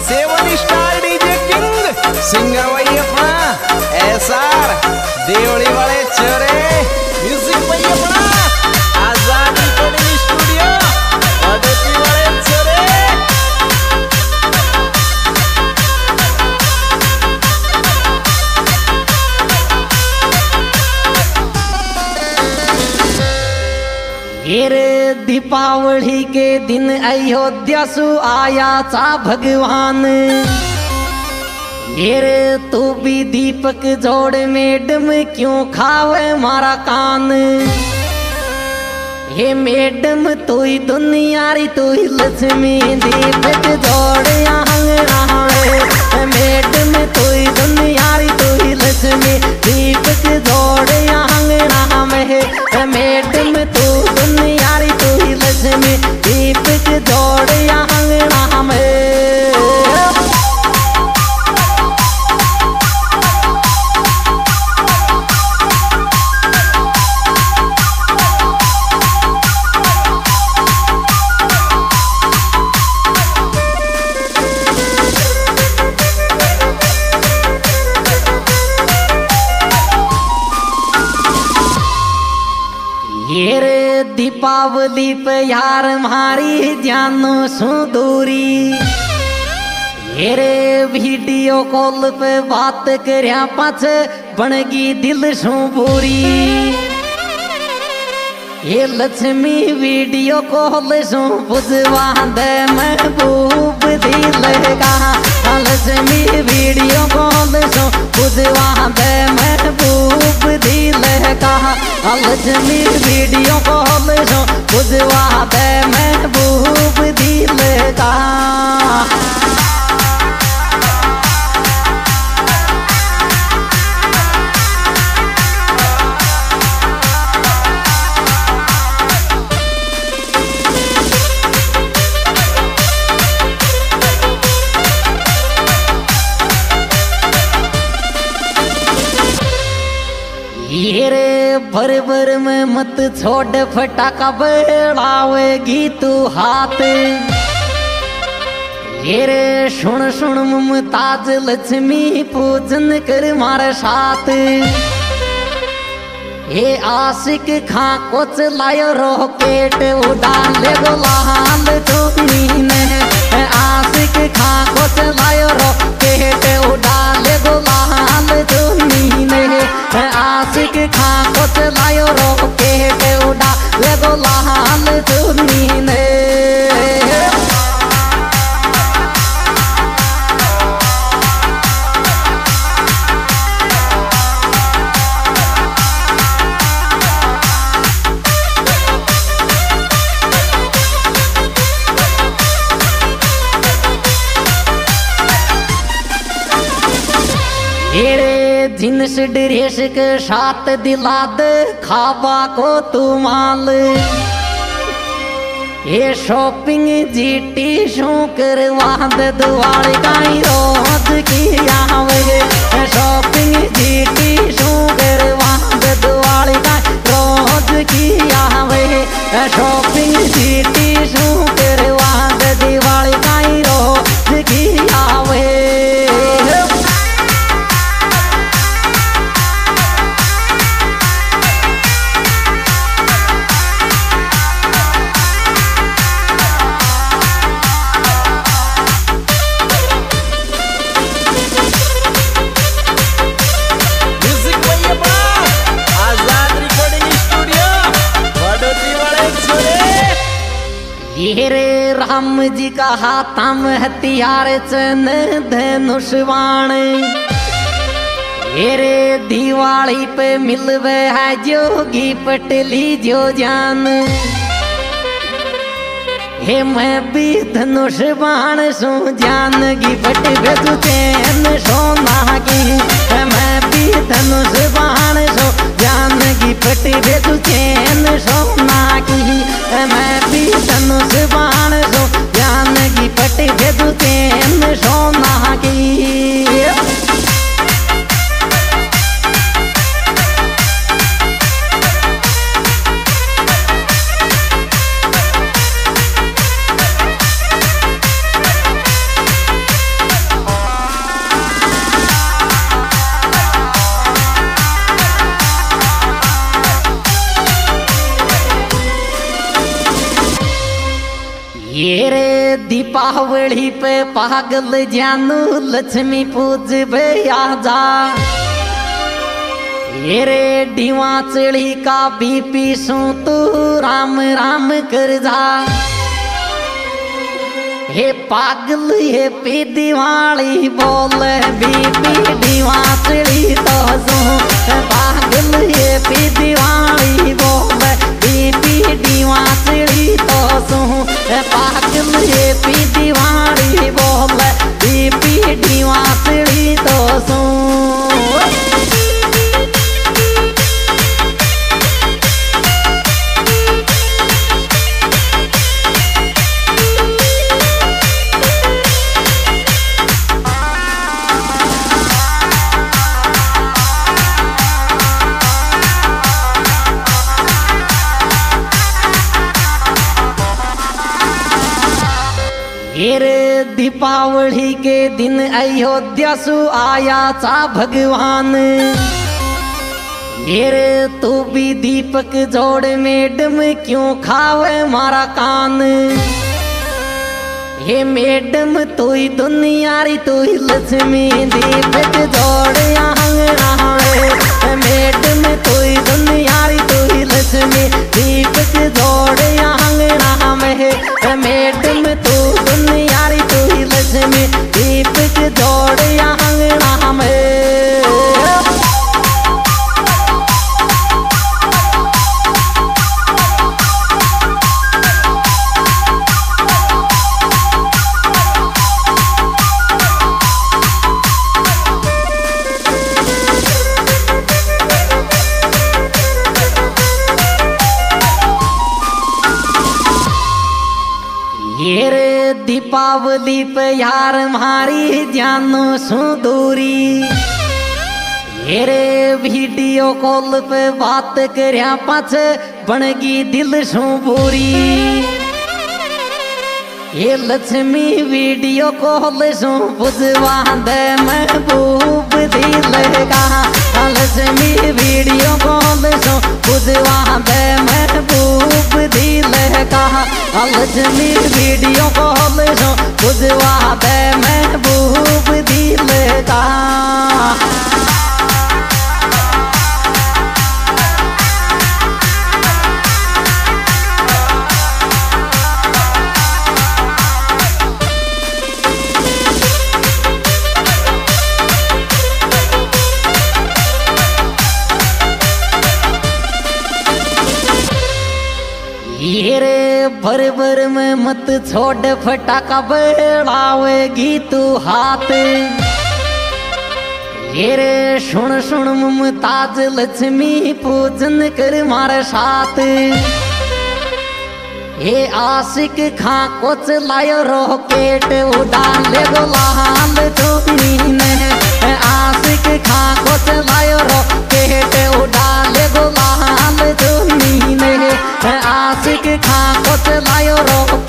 Seven star DJ king singer वही अपना SR Devdi वाले चोरे म्यूजिक वही अपना आजाद रिकॉर्डिंग स्टूडियो अदिति वाले चोरे। रे दीपावली के दिन अयोध्या सु आया चा भगवान। रे तू भी दीपक जोड़ मैडम क्यों खावे मारा कान। हे मैडम तू ही दुनिया री तू ही लक्ष्मी दीपक जोड़ आंगना। मैडम तू ही दुनिया री तू ही लक्ष्मी दीपक जोड़ आंगना में। मैडम तू दुनिया री तू ही लक्ष्मी दीपक जोड़ आंगना में। ये रे दीपावली पे यार मारी जानो सु दूरी। ये रे वीडियो कॉल पे बात करया पाछ बनगी दिल सु पूरी। ये लक्ष्मी वीडियो कॉल सु बुझवा दे महबूब दिल का। लक्ष्मी वीडियो कॉल सु बुझवा दे महबूब दिल का। लक्ष्मी वीडियो कॉल सु बुझवा दे महबूब दिल का। ये रे भर भर में मत छोड़ फटाका बढ़ावेगी तू हाथ। ये रे सुन सुन मुमताज लक्ष्मी पूजन कर मारे साथ। ये आशिक खां कोच लायो रॉकेट उड़ान ले गो लाल चुनी ने। आशिक खां कोच लायो रॉकेट उड़ान ले गो लाल चुनी ने। आशिक खां कोच लायो रॉकेट उड़ा ले गो लाल चुनी ने। जिनस ड्रेस के साथ दिला दे खावा को तू माल। ये शॉपिंग जीटी शू करवा दे दिवाली काई रोज की आवे। शॉपिंग जीटी शू करवा दे दिवाली काई रोज की आवे। शॉपिंग जीटी शू करवा दे दिवाली काई रोज की आवे। ये रे राम जी का हाथा में हथियार चन धनुष बाण। ये रे दिवाली पे मिलवे है जोगी पटली जो जान। हे मैं भी धनुष बाण सो जानगी पट भेजू चैन सोना की। मैं भी धनुष बाण सो जानगी पट भेजू चैन सोना की। मैं भी धनुष बाण सो जानगी पट भेजू चैन सोना की। ये रे दीपावली पे पागल जानू लक्ष्मी पूज भैया जा। ये रे डीवा चढ़ी का बीपी सू तू राम राम कर जा। हे पागल ये पी दिवाली बोल बीपी डीवा चढ़ी तो सू। पागल ये पी दिवाली बोल बीपी डीवा चढ़ी तो सू। पागल ये पी दिवाली बोल बीपी डीवा चढ़ी तो सू। रे दीपावली के दिन अयोध्या सु आया चा भगवान। रे तू भी दीपक जोड़ मैडम क्यों खावे मारा कान। हे मैडम तू ही दुनिया री तू ही लक्ष्मी दीपक जोड़ आंगना में। मैडम तू ही दुनिया री तू ही लक्ष्मी दीपक जोड़ आंगना में। मैडम तू दुनिया री तू ही लक्ष्मी दीपक जोड़ आंगना में। ये रे दीपावली पे यार मारी जानो सु दूरी। ये रे वीडियो कॉल पे बात करया पाछ बनगी दिल सु बुरी। ये लक्ष्मी वीडियो कॉल सु बुझवा दे महबूब दिल का। लक्ष्मी वीडियो कॉल सु बुझवा दे महबूब दिल का। लक्ष्मी वीडियो कॉल सु बुझवा दे महबूब दिल का। ये रे भर भर में मत छोड़ फटाका बढ़ावेगी तू हाथ। ये रे सुन सुन मुमताज लक्ष्मी पूजन कर मारे साथ। ये आशिक खां को चलायो रॉकेट उड़ान ले गो लाल चुन्नी ने। आशिक खां को चलायो रॉकेट उड़ान ले गो लाल चुन्नी ने। आशिक खां को चलायो रॉकेट